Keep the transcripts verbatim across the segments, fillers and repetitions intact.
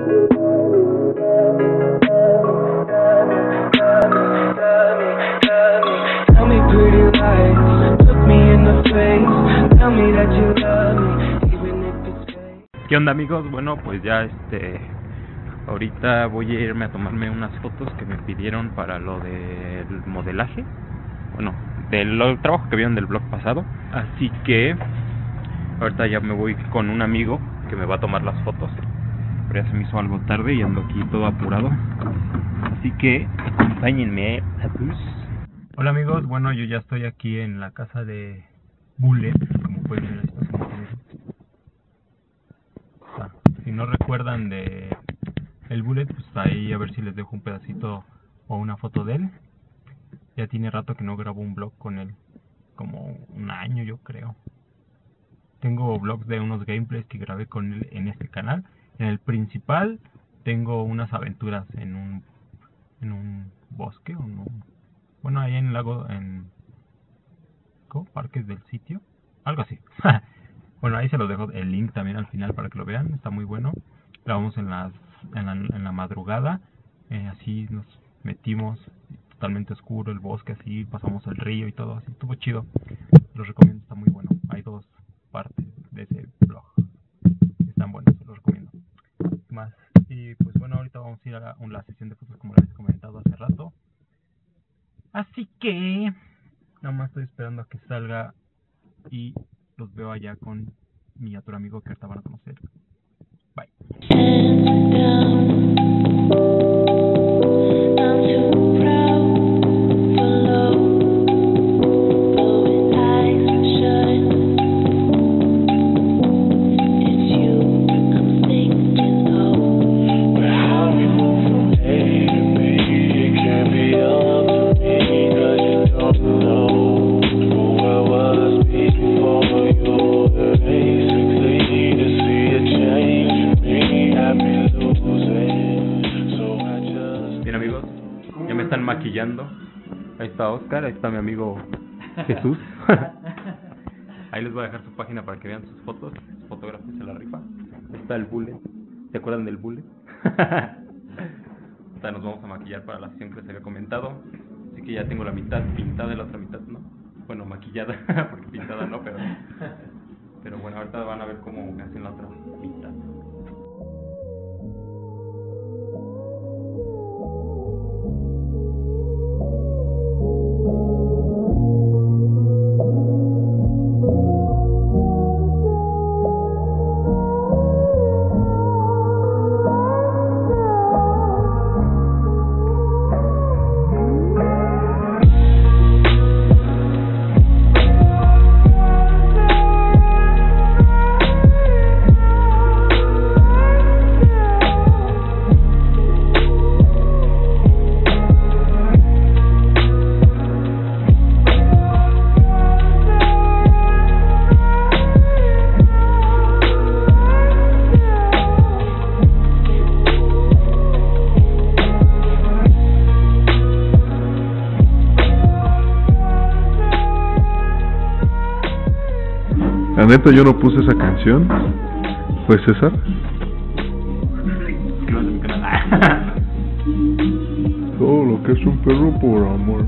¿Qué onda, amigos? Bueno, pues ya este ahorita voy a irme a tomarme unas fotos que me pidieron para lo del modelaje, bueno, del trabajo que vieron del blog pasado. Así que ahorita ya me voy con un amigo que me va a tomar las fotos, pero ya se me hizo algo tarde y ando aquí todo apurado, así que acompáñenme a bus. Hola, amigos, bueno, yo ya estoy aquí en la casa de Bullet, como pueden ver. Si no recuerdan de el Bullet, pues ahí a ver si les dejo un pedacito o una foto de él. Ya tiene rato que no grabo un vlog con él, como un año yo creo. Tengo vlogs de unos gameplays que grabé con él en este canal. En el principal tengo unas aventuras en un en un bosque, o no, bueno, ahí en el lago, en ¿cómo? Parques del sitio, algo así. Bueno, ahí se los dejo el link también al final para que lo vean, está muy bueno. Grabamos en, las, en, la, en la madrugada, eh, así nos metimos, totalmente oscuro el bosque, así pasamos el río y todo, así estuvo chido. Los recomiendo, está muy bueno. Hay dos partes de ese vlog, están buenos, se los recomiendo. Más, y pues bueno, ahorita vamos a ir a la, a la sesión de fotos como les he comentado hace rato. Así que nada más estoy esperando a que salga y los veo allá con mi otro amigo que ahorita van a conocer. Bye. Están maquillando. Ahí está Oscar, ahí está mi amigo Jesús. Ahí les voy a dejar su página para que vean sus fotos. Sus fotógrafos se la rifa. Ahí está el Bullet. ¿Se acuerdan del Bullet? Ahora nos vamos a maquillar para la sesión que les había comentado. Así que ya tengo la mitad pintada y la otra mitad no. Bueno, maquillada, porque pintada no, pero pero bueno, ahorita van a ver cómo hacen la otra mitad. La neta, yo no puse esa canción. ¿Fue César? Todo lo que es un perro por amor.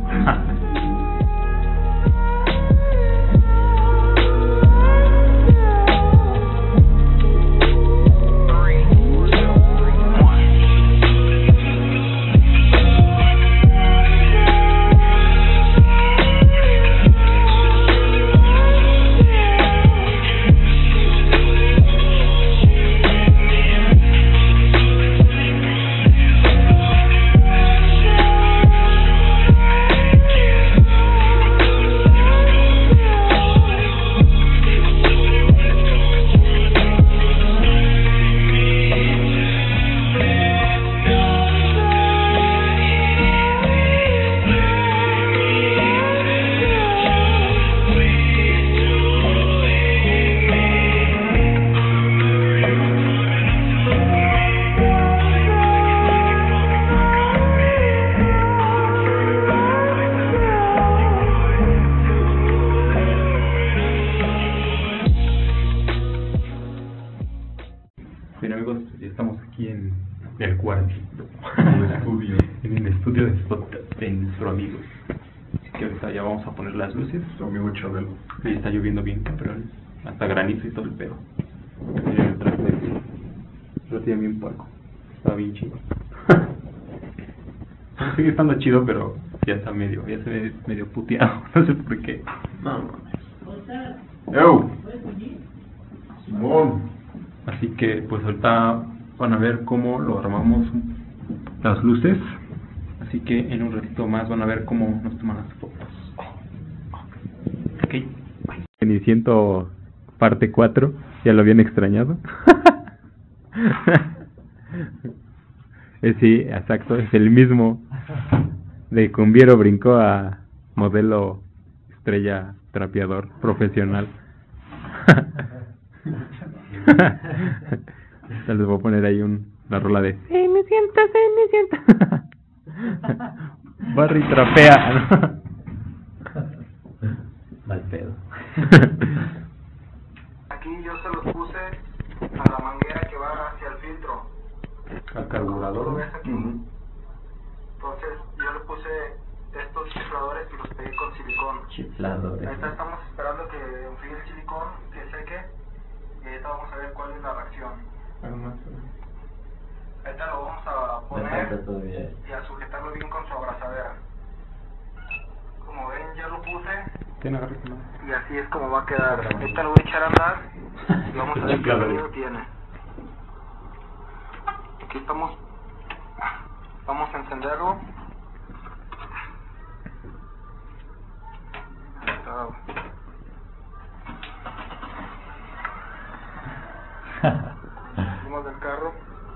Yeah. amigos, ya estamos aquí en el cuartito, en el estudio, en el estudio de podcast de nuestro amigo. Así que ahorita ya vamos a poner las luces. Su amigo Chabelo. Y está lloviendo bien, cabrón, hasta granizo y todo el pedo. Miren el traste, lo tiene bien puerco, está bien chido. Sigue estando chido, pero ya está medio, ya se ve medio puteado, no sé por qué. No mames. ¡Ew! Simón. Así que pues ahorita van a ver cómo lo armamos las luces. Así que en un ratito más van a ver cómo nos toman las fotos. Ok. Ceniciento parte cuatro, ya lo habían extrañado. eh, sí, exacto, es el mismo. De Cumbiero brincó a modelo estrella trapeador profesional. Les voy a poner ahí un, la rola de Cenicienta, Cenicienta. Barry trapea, ¿no? Mal pedo. Aquí yo se los puse a la manguera que va hacia el filtro. Al carburador. ¿Lo ves aquí? Uh-huh. Entonces yo le puse estos chifladores y los pegué con silicón. Chifladores. Ahorita estamos esperando que enfríe el silicón, que seque, y ahorita vamos a ver cuál es la reacción. Ahorita lo vamos a Me poner falta todavía. y a sujetarlo bien con su abrazadera. Como ven, ya lo puse Tiene agarre, ¿no? y así es como va a quedar. Ahorita lo voy a echar a andar y vamos a ver qué sonido tiene. Aquí estamos. Vamos a encenderlo. Ahí está. Salimos del carro.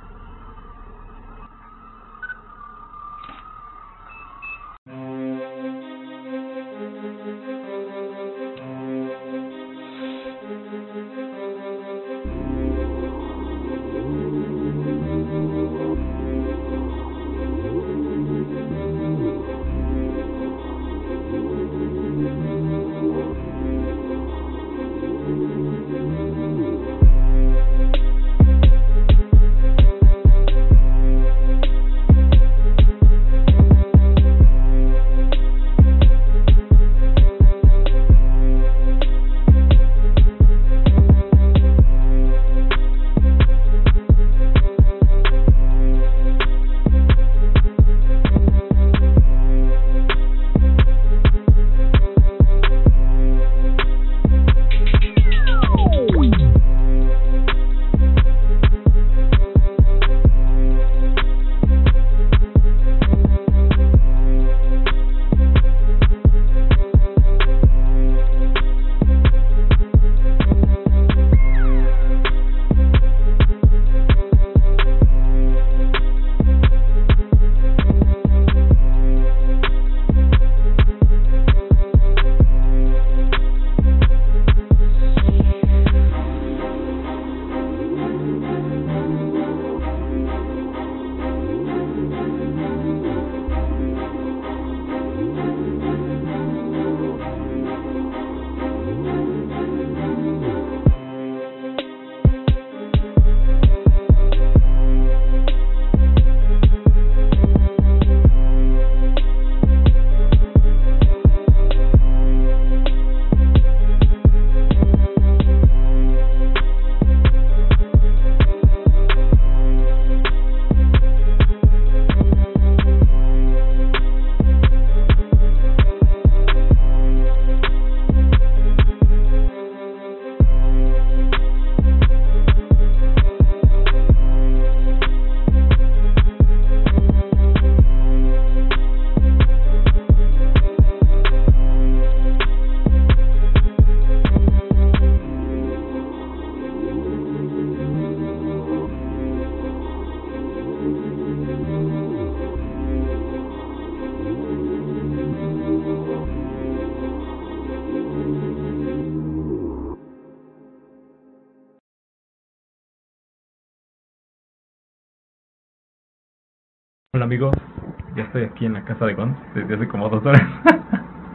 Hola amigos, ya estoy aquí en la casa de Gon desde hace como dos horas.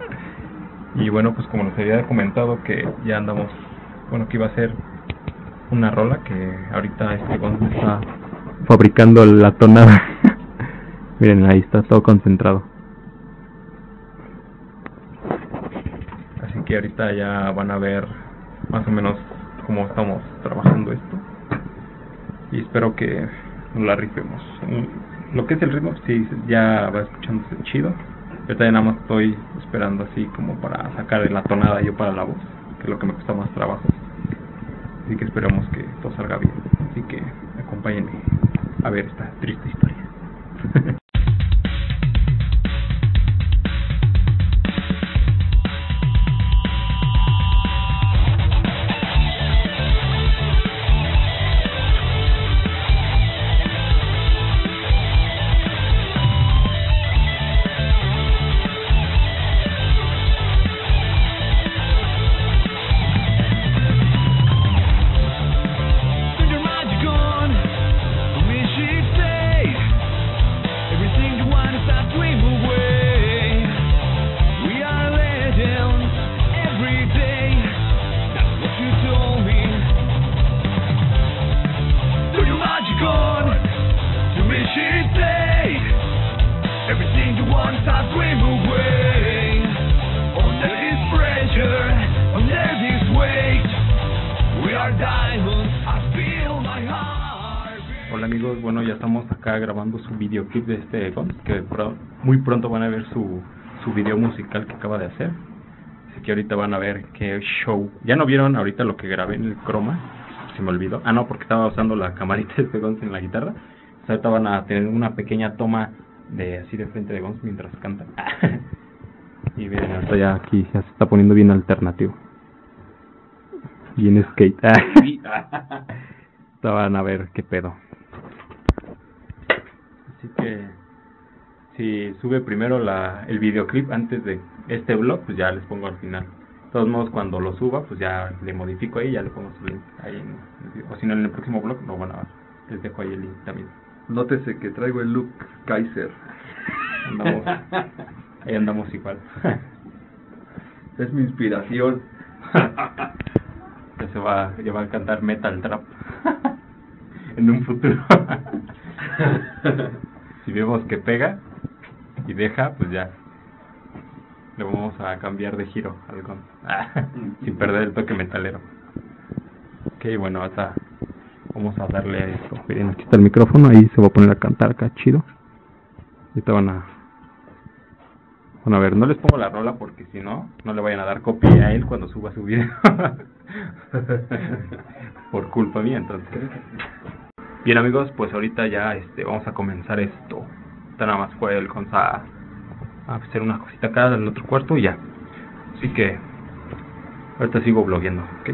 Y bueno, pues como les había comentado que ya andamos, bueno, que iba a ser una rola que ahorita este Gonz está fabricando la tonada. Miren, ahí está todo concentrado. Así que ahorita ya van a ver más o menos cómo estamos trabajando esto. Y espero que nos la rifemos. Lo que es el ritmo, sí, ya va escuchándose chido. Ahorita ya nada más estoy esperando así como para sacar la tonada yo para la voz, que es lo que me cuesta más trabajo. Así que esperemos que todo salga bien. Así que acompáñenme a ver esta triste historia. Hola amigos, bueno, ya estamos acá grabando su videoclip de este Gonz, que pro, muy pronto van a ver su, su video musical que acaba de hacer. Así que ahorita van a ver qué show. Ya no vieron ahorita lo que grabé en el croma, se me olvidó. Ah no, porque estaba usando la camarita de este Gonz en la guitarra. Entonces ahorita van a tener una pequeña toma de así de frente de Gonz mientras canta. Y miren, ahorita ya aquí ya se está poniendo bien alternativo. Bien skate. Van a ver qué pedo. Así que si sube primero la el videoclip antes de este vlog, pues ya les pongo al final. De todos modos, cuando lo suba, pues ya le modifico ahí y ya le pongo su link ahí en el video. O si no, en el próximo vlog lo van a ver. Les dejo ahí el link también. Nótese que traigo el look Kaiser. Andamos, ahí andamos igual. Es mi inspiración. Ya se va, ya va a cantar metal trap en un futuro. Si vemos que pega y deja, pues ya le vamos a cambiar de giro al Gonz, sin perder el toque metalero. Ok, bueno, hasta vamos a darle a esto. Miren, aquí está el micrófono, ahí se va a poner a cantar acá chido. Ahorita van a Bueno, a ver, no les pongo la rola porque si no, no le vayan a dar copia a él cuando suba su video. Por culpa mía, entonces. Bien amigos, pues ahorita ya este vamos a comenzar esto. Ahorita nada más fue el Gonz a, a hacer una cosita acá en el otro cuarto y ya. Así que ahorita sigo blogueando, ¿ok?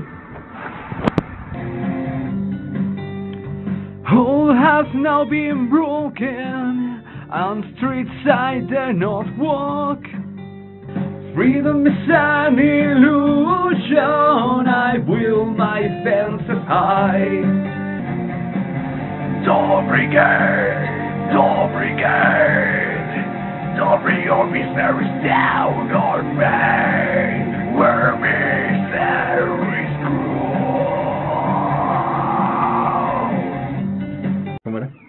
Whole house now been broken, on street side dare not walk. Freedom is an illusion, I will my fences high. Don't brigade, don't brigade, don't bring your miseries down on me, where misery's cruel. ¿Cómo era?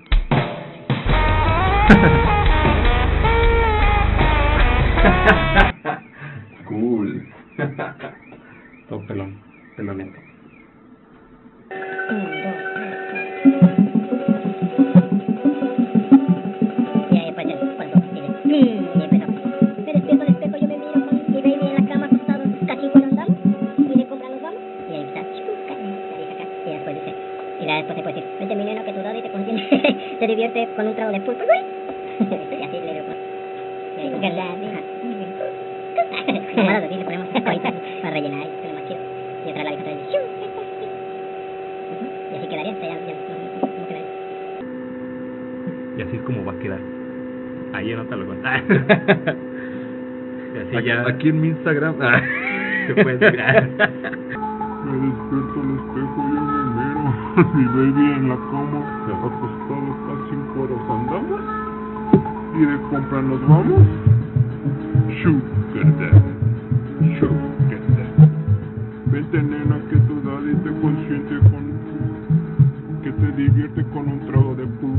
Cool. Todo pelón, pelonete. Y ahí después el cuando tiene y empezó. Me despierto al espejo, yo me miro con mi baby en la cama acostado, casi cuando andamos, y de compra nos vamos, y ahí está, chuca, la vieja acá, y después dice, y la después se puede decir, vente mi nena que tu daddy te contiene, se divierte con un trago de pulpo, güey. Y así le digo, y ahí, que la vieja, nomás así le ponemos cositas para rellenar y lo más chido. Y otra la vieja trae, y así quedaría, ya, ya, no, no quedaría. Y así es como va a quedar. Ahí anótalo. Y así Aquí, ya aquí en mi Instagram. se puede tirar. Me despierto al espejo y me miro. Mi baby en la cama, acostado casi en coros andamos. Y de compra nos vamos. Sugar daddy, sugar daddy. Vente nena que tu daddy te consiente con divierte con un trago de pulpo.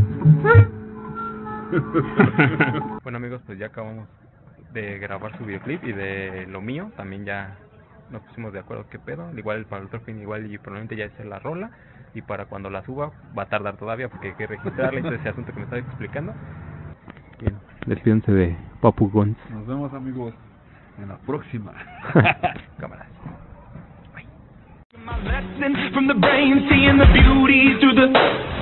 Bueno amigos, pues ya acabamos de grabar su videoclip y de lo mío también ya nos pusimos de acuerdo qué pedo. Igual para el otro fin igual y probablemente ya hice la rola, y para cuando la suba va a tardar todavía porque hay que registrarla y todo ese asunto que me estaba explicando. Bien, despídense de Papu Gons. Nos vemos amigos en la próxima. Cámaras. My lesson from the brain, seeing the beauty through the